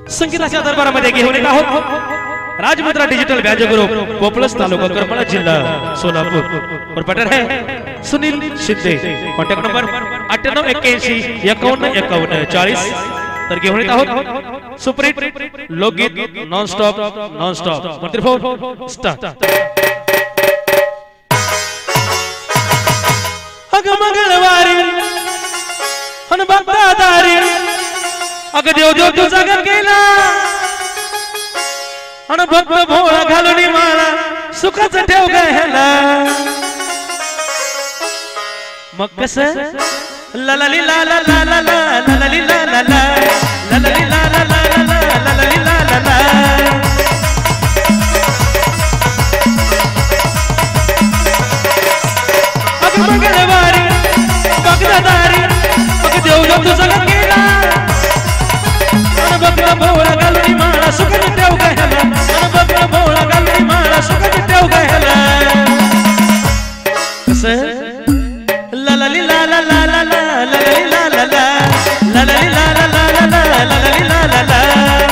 संगीताच्या दरबारामध्ये घेऊन येत आहोत राजमुद्रा डिजिटल व्याज ग्रुप पोपलस तालुका करमाळा जिल्हा सोलापूर और पटर है सुनील शिंदे कॉन्टॅक्ट नंबर 9881515140 तर घेऊन येत आहोत सुपरहिट लोकगीत नॉन स्टॉप मंत्रीफोन स्टार्ट अग मंगळवारी हन बगदादारी अग देव देव तुझा घर गेला अन भक्त भोळा घालून माळा सुखाचं ठेव गह्याला मग कसं ललली ला ला ला ला ला ललली ला ला ला ललली ला ला ला ला ललली ला ला ला अग मंगळवारी बगदादारी अग देव देव तुझा घर गेला बकरा भोळा घालून माळा सुखाचं ठेव गह्याला बकरा भोळा घालून माळा सुखाचं ठेव गह्याला कसं ललली ला ला ला ला ला ललली ला ला ला ललली ला ला ला ला ललली ला ला ला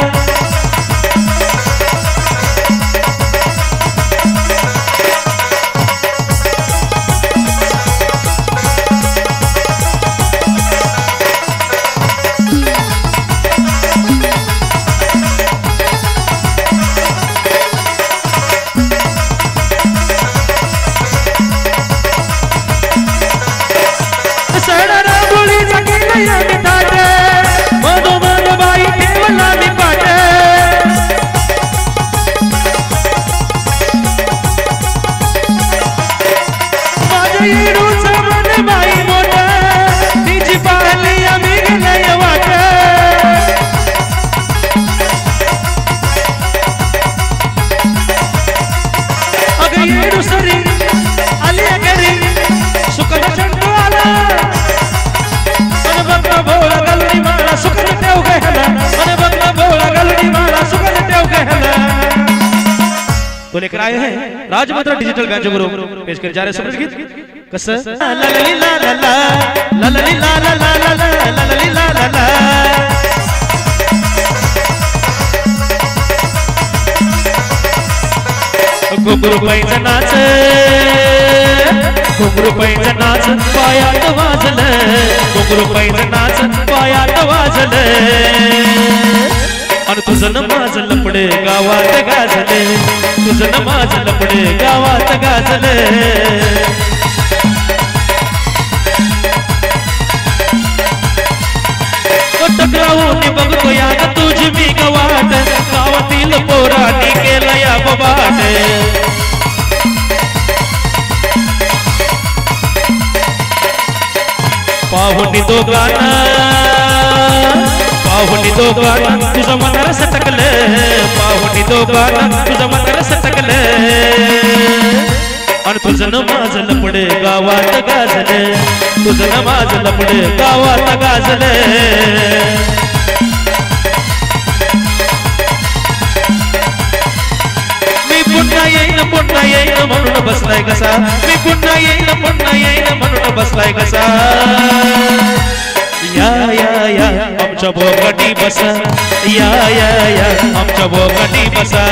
तो लेकर आए हैं राजमुद्रा डिजिटल व्याज ग्रुप पेश कर जा रहे सुपर गीत कसं ललली ला ला ला ललली ला ला ला ला ललली ला ला ला घुंगरू पैंचं नाच घुंगरू पैंचं नाच पायात वाजलं घुंगरू पैंचं नाच पायात वाजलं आणि तुझं नमाज लपडे गावात गाजले तुझं नमाज लपडे गावात गाजले टकरावून बघतो या तुझी मी गवाट गावातील पोरांनी केलं या बबाट पाहुणी दोघांना पाहुणी दोघांना तुझं मनार सटकलं पाहुणी दोघांना तुझं मनार सटकलं आणि तुझं नमाज लपडे गावात गाजले तुझं नमाज लपडे गावात गाजले मी पुन्हा येईन म्हणून बसलाय कसा मी पुन्हा येईन म्हणून बसलाय कसा या या या आमच्या बोकाटी बसा या या या आमच्या बोकाटी बसा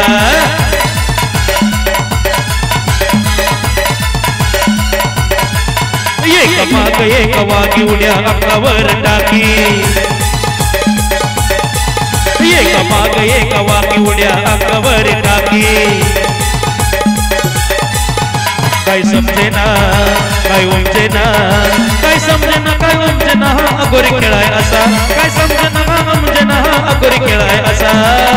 एक माग एक वागी उड्या अंगावर टाकी एक माग एक वागी उड्या अंगावर टाकी काय समजेना काय उमजेना काय समजेना काय उमजेना अगोरी खेळाय असा काय समजेना उमजेना अगोरी खेळाय असा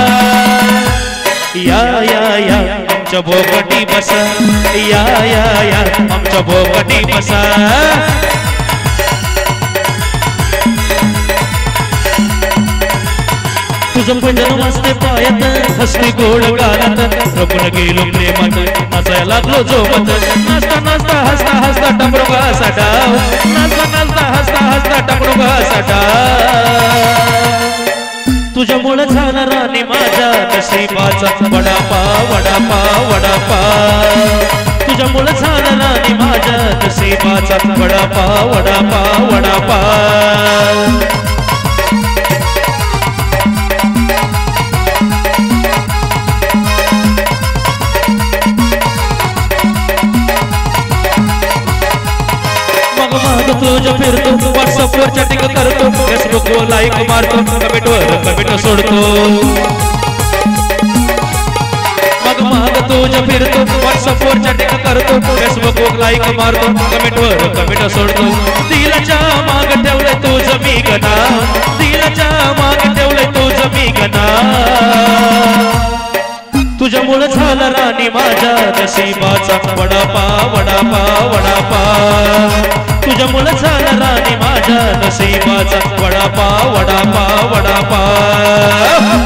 या या या आमच्या बोकाटी बसा या या या आमच्या बोकाटी बसा तुझं भजन वाजते पायात हसती गोड गालात रपून गेलो प्रेमात नाचायला लागलो जोमत नाचता नाचता हसता हसता टमरुगा साठाव नाचता नाचता हसता हसता टमरुगा साठाव तुझ्यामुळे झाला राणी माझ्या नशिबाचा वडापाव वडापाव वडापाव तुझ्यामुळे झाला राणी माझ्या नशिबाचा वडापाव वडापाव वडापाव फिरतो, व्हॉट्सअपवर चॅटिंग करतो, फेसबुकवर लाईक मारतो, कमेंट सोडतो. मग तुझ्या फिरतो, व्हॉट्सअपवर चॅटिंग करतो, फेसबुकवर लाईक मारतो, कमेंट सोडतो. दिलाच्या माग ठेवलंय तुझं मी गणा, दिलाच्या माग ठेवलंय तुझं मी गणा. तुझ्यामुळं झाला राणी माझ्या नशिबाचा वडापाव वडापाव वडापाव. तुझ्यामुळं झाला राणी माझ्या नशिबाचा वडापाव वडापाव वडापाव.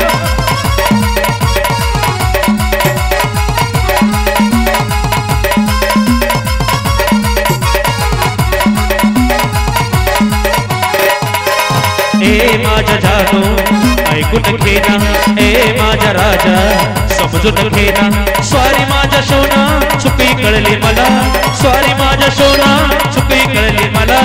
ए माझ्या जानू ऐकून घे ना, ए माझ्या राजा समजून घे ना. स्वारी माझ्या सोना चुकी कळली मला, स्वारी माझ्या सोना चुकी कळली मला.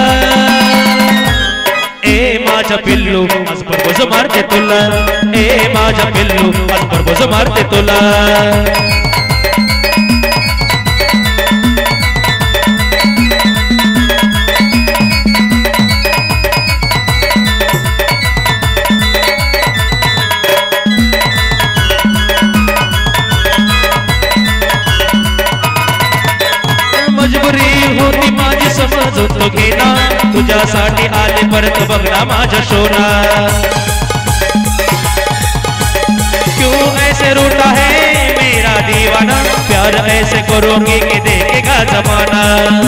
ए माझ्या पिल्लू आज प्रपोज मारते तुला, ए माझ्या पिल्लू आज प्रपोज मारते तुला. मजबुरी होती माझी समजून घे ना, तुझ्यासाठी आले परत बघ ना माझ्या सोना. क्यों ऐसे रूठा है मेरा दीवाना, प्यार ऐसे करोगे कि देखेगा जमाना.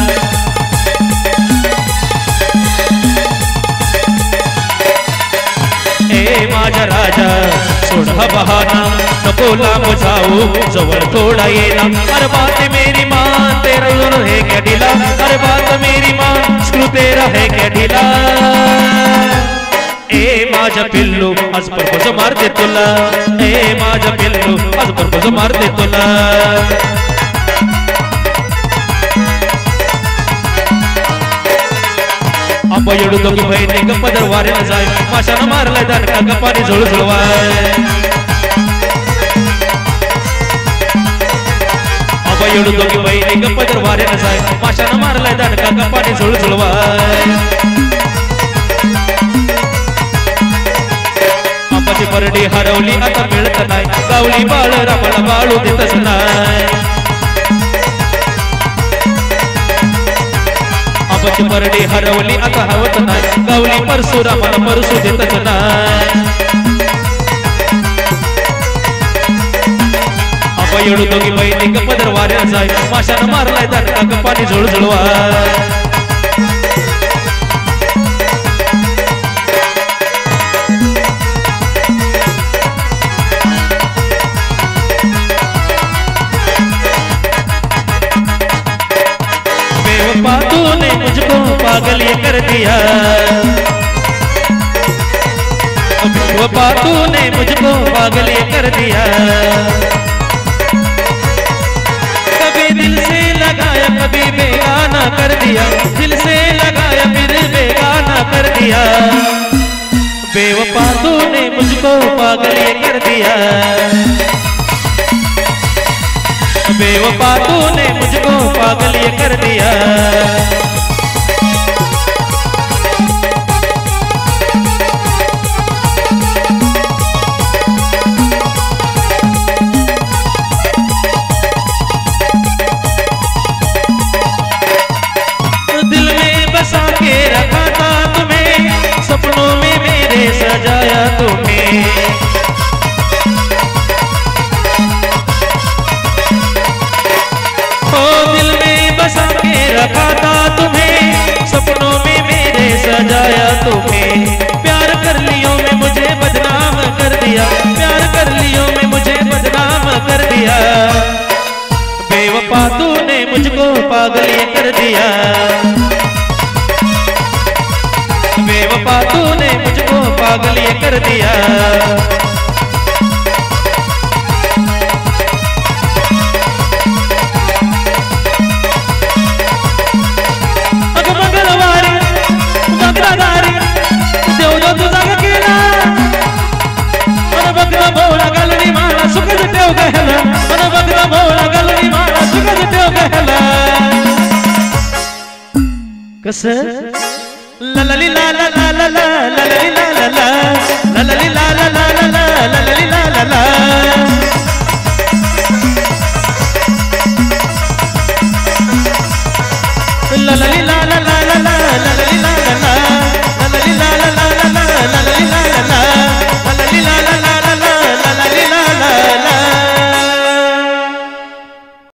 ए माझा राजा सोड हा बहाना, नको लांब जाऊ जवळ थोडा येना. हर बात मेरी मान तेरा है क्या ढीला, हर बात मेरी मान स्क्रू तेरा है क्या ढीला. ए माझा पिल्लू आज प्रपोज मारते तुला, ए माझा पिल्लू आज प्रपोज मारते तुला. आंबा येडू दोघी बहिणी गप्पदर वाऱ्याला जाय, माशानं मारलाय दानका गप्पाने झुळझुळवाय. आंबा येडू दोघी बहिणी गप्पदर वाऱ्याला जाय, माशानं मारलाय दानका गप्पाने झुळझुळवाय. आंबाची परडी हरवली आता मिळत नाही, गावली बाळ रामाला बाळू देतच नाही. आंबाची परडी हरवली आता हवत नाही, गावली परशुरामाला परसू देतच नाही. आंबा येडू दोघी बहिणी गप्पदर वाऱ्याला जाय, माशानं मारलाय दानका गप्पाने झुळझुळवाय. बेवफा तूने मुझको पागल ये कर दिया, बेवफा तूने मुझको पागल ये कर दिया. कभी दिल से लगाया कभी बेगाना कर दिया, दिल से लगाया फिर बेगाना कर दिया. बेवफा तूने मुझको पागल ये कर दिया, बेवफा तूने मुझको पागल ये कर दिया. दिल में बसा के रखा था तुम्हें, सपनों में मेरे सजाया तुम्हें. दिल में बसा के रखा था तुम्हें, सपनों में मेरे सजाया तुम्हें. प्यार कर लियो में मुझे बदनाम कर दिया, प्यार कर लियो में मुझे बदनाम कर दिया. बेवफा तूने मुझको पागल ये कर दिया, बेवफा तूने मुझको पागल ये कर दिया. कस ला ला ला ला ला ला ला ला ला ला ला ला ला ला ला